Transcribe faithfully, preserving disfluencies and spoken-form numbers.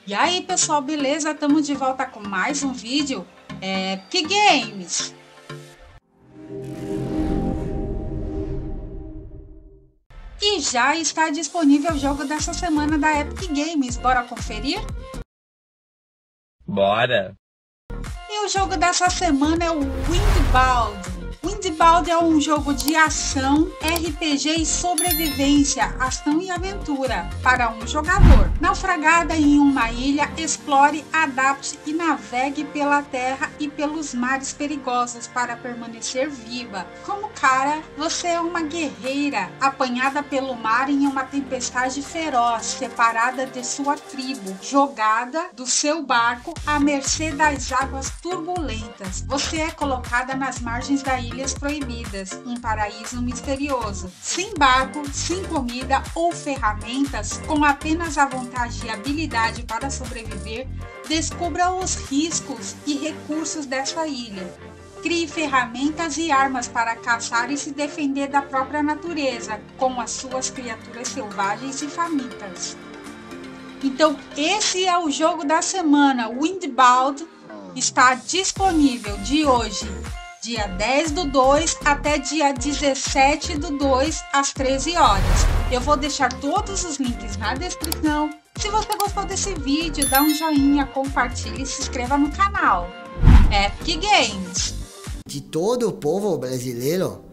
E aí pessoal, beleza? Estamos de volta com mais um vídeo Epic Games. E já está disponível o jogo dessa semana da Epic Games, bora conferir? Bora! E o jogo dessa semana é o Windbound. Windbound é um jogo de ação, R P G e sobrevivência, ação e aventura, para um jogador. Naufragada em uma ilha, explore, adapte e navegue pela terra e pelos mares perigosos para permanecer viva. Como cara, você é uma guerreira, apanhada pelo mar em uma tempestade feroz, separada de sua tribo, jogada do seu barco à mercê das águas turbulentas. Você é colocada nas margens da ilha Ilhas Proibidas, um paraíso misterioso, sem barco, sem comida ou ferramentas, com apenas a vontade e habilidade para sobreviver. Descubra os riscos e recursos dessa ilha. Crie ferramentas e armas para caçar e se defender da própria natureza, com as suas criaturas selvagens e famintas. Então, esse é o jogo da semana. Windbound está disponível de hoje, dia dez do dois até dia dezessete do dois às treze horas. Eu vou deixar todos os links na descrição. Se você gostou desse vídeo, dá um joinha, compartilhe e se inscreva no canal. Epic Games. De todo o povo brasileiro,